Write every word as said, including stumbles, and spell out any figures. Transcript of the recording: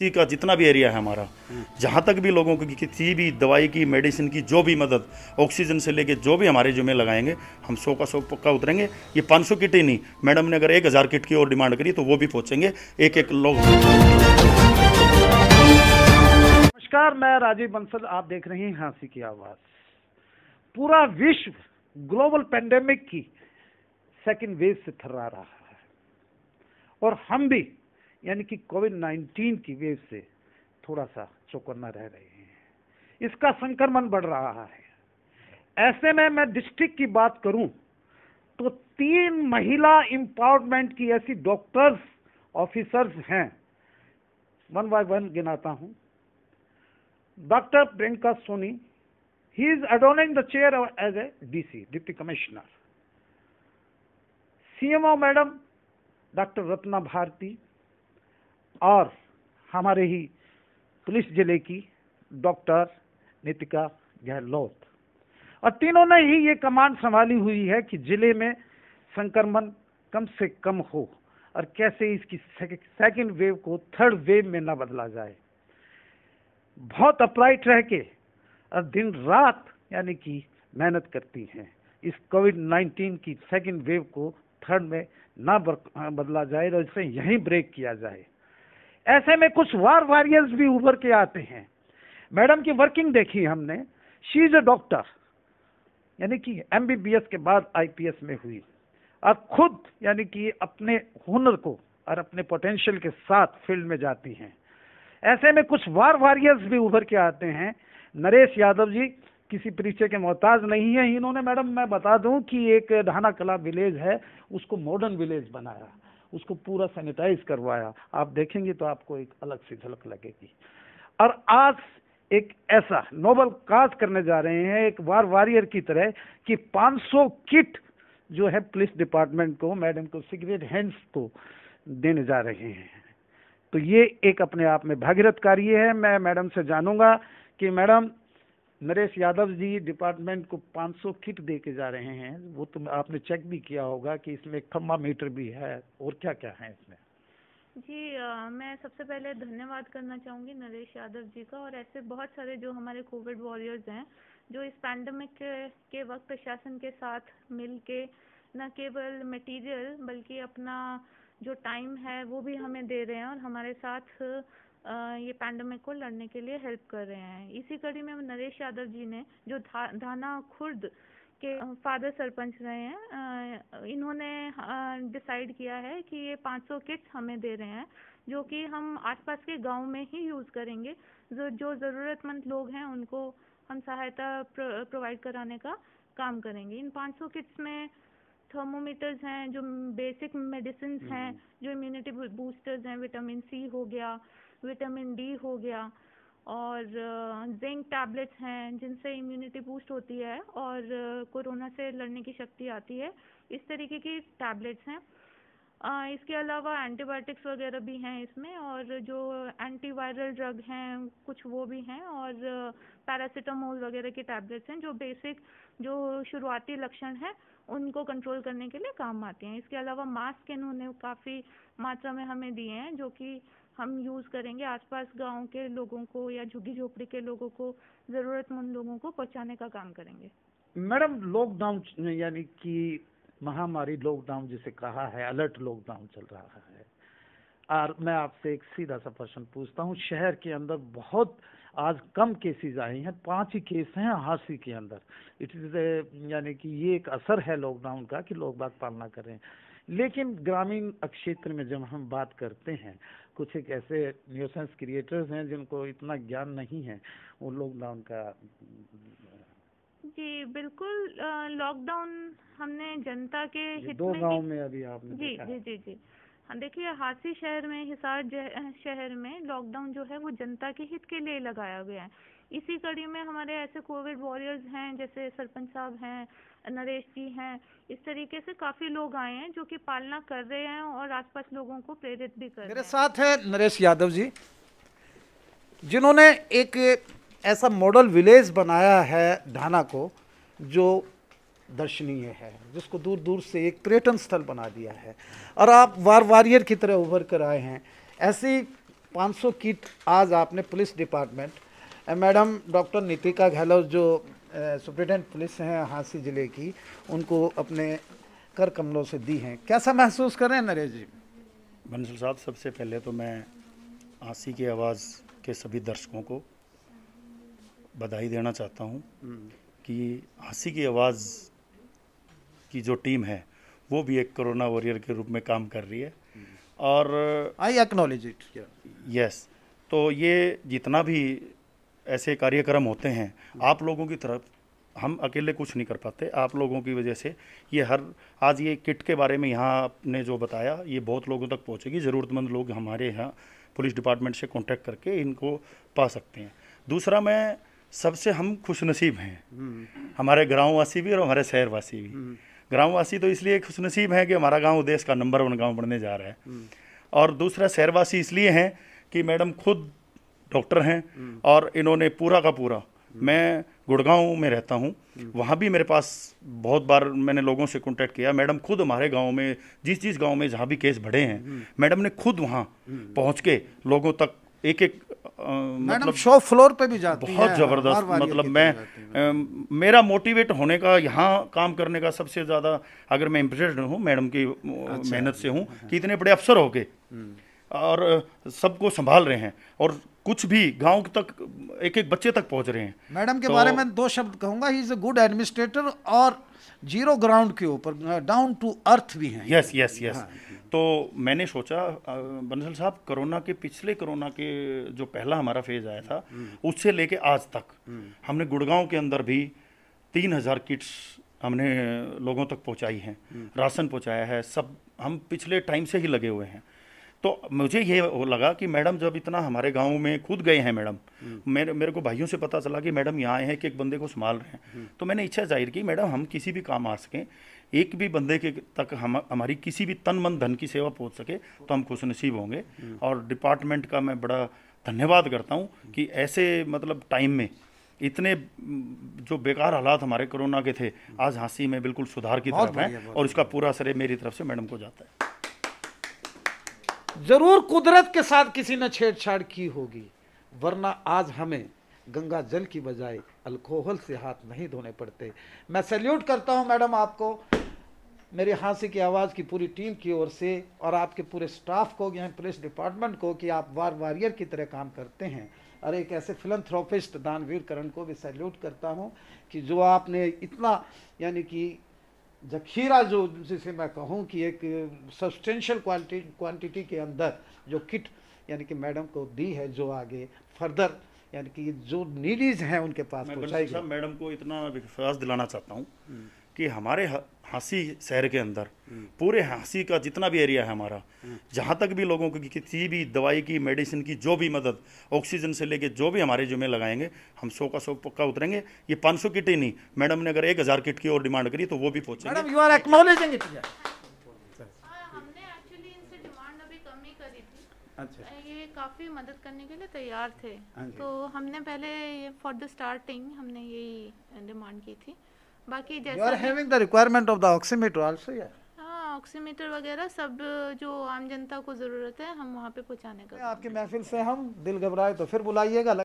का जितना भी एरिया है हमारा, जहाँ तक भी लोगों को किसी भी दवाई की, मेडिसिन की जो भी मदद, ऑक्सीजन से लेके जो भी हमारे जिम्मे लगाएंगे, हम सौ का सौ पक्का उतरेंगे। ये पाँच सौ किट ही नहीं, मैडम ने अगर एक हज़ार किट की और डिमांड करी तो वो भी पहुँचेंगे एक एक लोग। नमस्कार, मैं राजीव बंसल, आप देख रहे हैं हाँसी की आवाज़। पूरा विश्व ग्लोबल पेंडेमिक की सेकेंड वेव से थर्रा रहा है और हम भी यानी कि कोविड नाइन्टीन की वेव से थोड़ा सा चौकन्ना रह रहे हैं। इसका संक्रमण बढ़ रहा है। ऐसे में मैं डिस्ट्रिक्ट की बात करूं तो तीन महिला एम्पावरमेंट की ऐसी डॉक्टर्स ऑफिसर्स हैं, वन बाय वन गिनाता हूं। Doctor Priyanka Soni, he is adorning the chair as a DC, deputy commissioner. CMO madam doctor Ratna Bharati और हमारे ही पुलिस जिले की डॉक्टर नितिका गहलोत, और तीनों ने ही ये कमांड संभाली हुई है कि जिले में संक्रमण कम से कम हो और कैसे इसकी सेकेंड वेव को थर्ड वेव में न बदला जाए। बहुत अपराइट रह के और दिन रात यानी कि मेहनत करती हैं इस कोविड नाइन्टीन की सेकेंड वेव को थर्ड में ना बदला जाए और इसे यहीं ब्रेक किया जाए। ऐसे में कुछ वार वॉरियर्स भी उभर के आते हैं। मैडम की वर्किंग देखी हमने, शी इज अ डॉक्टर, यानी कि एमबीबीएस के बाद आईपीएस में हुई और खुद यानी कि अपने हुनर को और अपने पोटेंशियल के साथ फील्ड में जाती हैं। ऐसे में कुछ वार वॉरियर्स भी उभर के आते हैं। नरेश यादव जी किसी परिचय के मोहताज नहीं है। इन्होंने मैडम मैं बता दूं कि एक ढाना कला विलेज है, उसको मॉडर्न विलेज बनाया, उसको पूरा सैनिटाइज करवाया। आप देखेंगे तो आपको एक अलग सी झलक लगेगी। और आज एक ऐसा नोबल काज करने जा रहे हैं एक वार वॉरियर की तरह कि पाँच सौ किट जो है पुलिस डिपार्टमेंट को, मैडम को, सिगरेट हैंड्स को देने जा रहे हैं। तो ये एक अपने आप में भागीरथ कार्य है। मैं मैडम से जानूंगा कि मैडम, नरेश यादव जी डिपार्टमेंट को पाँच सौ किट दे के जा रहे हैं, वो तो आपने चेक भी किया होगा कि इसमें एक थर्मामीटर भी है और क्या क्या है इसमें? जी आ, मैं सबसे पहले धन्यवाद करना चाहूँगी नरेश यादव जी का और ऐसे बहुत सारे जो हमारे कोविड वॉरियर्स हैं जो इस पैंडमिक के, के वक्त प्रशासन के साथ मिल के न केवल मटेरियल बल्कि अपना जो टाइम है वो भी हमें दे रहे हैं और हमारे साथ आ, ये पैंडमिक को लड़ने के लिए हेल्प कर रहे हैं। इसी कड़ी में नरेश यादव जी ने जो धा, धाना खुर्द के फादर सरपंच रहे हैं, इन्होंने डिसाइड किया है कि ये पाँच सौ किट्स हमें दे रहे हैं जो कि हम आसपास के गांव में ही यूज़ करेंगे। जो जो ज़रूरतमंद लोग हैं उनको हम सहायता प्रो, प्रोवाइड कराने का काम करेंगे। इन पाँच सौ किट्स में थर्मोमीटर्स हैं, जो बेसिक मेडिसिन हैं, जो इम्यूनिटी बूस्टर्स हैं, विटामिन सी हो गया, विटामिन डी हो गया और जिंक टैबलेट्स हैं जिनसे इम्यूनिटी बूस्ट होती है और कोरोना से लड़ने की शक्ति आती है। इस तरीके की टैबलेट्स हैं। आ, इसके अलावा एंटीबायोटिक्स वगैरह भी हैं इसमें और जो एंटीवायरल ड्रग हैं कुछ वो भी हैं और पैरासीटामोल वगैरह की टैबलेट्स हैं जो बेसिक जो शुरुआती लक्षण है उनको कंट्रोल करने के लिए काम आती हैं। इसके अलावा मास्क इन्होंने काफ़ी मात्रा में हमें दिए हैं जो कि हम यूज़ करेंगे आसपास गांव के लोगों को या झुग्गी झोपड़ी के लोगों को, ज़रूरतमंद लोगों को पहुंचाने का काम करेंगे। मैडम, लॉकडाउन यानी कि महामारी लॉकडाउन जिसे कहा है, अलर्ट लॉकडाउन चल रहा है और मैं आपसे एक सीधा सा प्रश्न पूछता हूँ। शहर के अंदर बहुत आज कम केसेस आए हैं, पाँच ही केस हैं हांसी के अंदर। इट इज़ यानी कि ये एक असर है लॉकडाउन का कि लोग बात पालना करें। लेकिन ग्रामीण क्षेत्र में जब हम बात करते हैं, कुछ एक ऐसे न्यूसेंस क्रिएटर्स हैं जिनको इतना ज्ञान नहीं है वो लॉकडाउन का। जी बिल्कुल, लॉकडाउन हमने जनता के हित दो में गांव में अभी आपने जी जी जी जी हाँ, देखिए हांसी शहर में, हिसार शहर में लॉकडाउन जो है वो जनता के हित के लिए लगाया गया है। इसी कड़ी में हमारे ऐसे कोविड वॉरियर्स हैं जैसे सरपंच साहब हैं, नरेश जी हैं, इस तरीके से काफ़ी लोग आए हैं जो कि पालना कर रहे हैं और आसपास लोगों को प्रेरित भी कर रहे हैं। मेरे साथ है नरेश यादव जी जिन्होंने एक ऐसा मॉडल विलेज बनाया है ढाना को जो दर्शनीय है, जिसको दूर दूर से एक पर्यटन स्थल बना दिया है और आप वार वॉरियर की तरह उभर कर आए हैं। ऐसी पाँच सौ किट आज आपने पुलिस डिपार्टमेंट, अ, मैडम डॉक्टर नीतिका गहलोत जो सुप्रिटेंडेंट पुलिस हैं हाँसी ज़िले की, उनको अपने कर कमलों से दी हैं। कैसा महसूस कर रहे हैं नरेश जी? बंसल साहब, सबसे पहले तो मैं हाँसी की आवाज़ के सभी दर्शकों को बधाई देना चाहता हूँ कि हाँसी की आवाज़ की जो टीम है वो भी एक कोरोना वॉरियर के रूप में काम कर रही है। और आई एक्नॉलेज इट। यस, तो ये जितना भी ऐसे कार्यक्रम होते हैं, आप लोगों की तरफ हम अकेले कुछ नहीं कर पाते, आप लोगों की वजह से ये हर आज ये किट के बारे में यहाँ आपने जो बताया ये बहुत लोगों तक पहुँचेगी। ज़रूरतमंद लोग हमारे यहाँ पुलिस डिपार्टमेंट से कांटेक्ट करके इनको पा सकते हैं। दूसरा, मैं सबसे हम खुशनसीब हैं, हमारे गाँववासी भी और हमारे शहरवासी भी। गाँववासी तो इसलिए खुशनसीब हैं कि हमारा गाँव देश का नंबर वन गाँव बनने जा रहा है, और दूसरा शहरवासी इसलिए हैं कि मैडम खुद डॉक्टर हैं और इन्होंने पूरा का पूरा, मैं गुड़गांव में रहता हूं, वहां भी मेरे पास बहुत बार मैंने लोगों से कांटेक्ट किया। मैडम खुद हमारे गांव में जिस जिस गांव में जहां भी केस बढ़े हैं, मैडम ने खुद वहां पहुंच के लोगों तक एक एक मैडम शो फ्लोर पे भी जाती बहुत है, जबरदस्त। मतलब मैं आ, मेरा मोटिवेट होने का, यहाँ काम करने का सबसे ज़्यादा अगर मैं इम्प्रेस्ड हूँ मैडम की मेहनत से हूँ कि इतने बड़े अफसर हो गए और सबको संभाल रहे हैं और कुछ भी गांव तक एक एक बच्चे तक पहुंच रहे हैं। मैडम के तो, बारे में दो शब्द कहूंगा, he is a good administrator और जीरो ग्राउंड के ऊपर डाउन टू अर्थ भी हैं। Yes yes yes. तो मैंने सोचा बंसल साहब, कोरोना के पिछले कोरोना के जो पहला हमारा फेज आया था उससे लेके आज तक हमने गुड़गांव के अंदर भी तीन हजार किट्स हमने लोगों तक पहुंचाई हैं, राशन पहुंचाया है, सब हम पिछले टाइम से ही लगे हुए हैं। तो मुझे ये लगा कि मैडम जब इतना हमारे गांव में खुद गए हैं, मैडम मेरे मेरे को भाइयों से पता चला कि मैडम यहाँ आए हैं कि एक बंदे को संभाल रहे हैं, तो मैंने इच्छा जाहिर की मैडम हम किसी भी काम आ सकें, एक भी बंदे के तक हम हमारी किसी भी तन मन धन की सेवा पहुँच सके तो हम खुशनसीब होंगे। और डिपार्टमेंट का मैं बड़ा धन्यवाद करता हूँ कि ऐसे मतलब टाइम में इतने जो बेकार हालात हमारे कोरोना के थे, आज हाँसी में बिल्कुल सुधार की तरफ है और इसका पूरा श्रेय मेरी तरफ से मैडम को जाता है। जरूर कुदरत के साथ किसी ने छेड़छाड़ की होगी, वरना आज हमें गंगा जल की बजाय अल्कोहल से हाथ नहीं धोने पड़ते। मैं सैल्यूट करता हूं मैडम आपको, मेरी हाँसी की आवाज़ की पूरी टीम की ओर से और आपके पूरे स्टाफ को, यहाँ पुलिस डिपार्टमेंट को, कि आप वार वॉरियर की तरह काम करते हैं। और एक ऐसे फिलंथ्रोपिस्ट दानवीर करण को भी सैल्यूट करता हूं कि जो आपने इतना यानी कि जखीरा, जो जिसे मैं कहूं कि एक सब्सटेंशियल क्वांटिटी क्वांटिटी के अंदर जो किट यानी कि मैडम को दी है, जो आगे फर्दर यानी कि जो नीडीज हैं उनके पास पहुंचाएगी। मैडम को इतना विश्वास दिलाना चाहता हूं कि हमारे हाँसी शहर के अंदर पूरे हाँसी का जितना भी एरिया है हमारा, जहाँ तक भी लोगों को किसी भी दवाई की, मेडिसिन की जो भी मदद, ऑक्सीजन से लेके जो भी हमारे जुम्मे लगाएंगे, हम सौ का सौ पक्का उतरेंगे। ये पाँच सौ किट ही नहीं, मैडम ने अगर एक हज़ार किट की और डिमांड करी तो वो भी पहुँचेंगे। Madam you are acknowledging it. हमने एक्चुअली इनसे डिमांड अभी कम ही करी थी। अच्छा, ये काफ़ी मदद करने के लिए तैयार थे, तो हमने पहले ये फॉर द स्टार्टिंग हमने यही डिमांड की थी। बाकी you are जैसा having the requirement of the oximeter also, yeah? हाँ, ऑक्सीमीटर वगैरह सब जो आम जनता को ज़रूरत है हम वहाँ पे पहुँचाने का। आपकी महफिल से हम दिल घबराए तो फिर बुलाइएगा।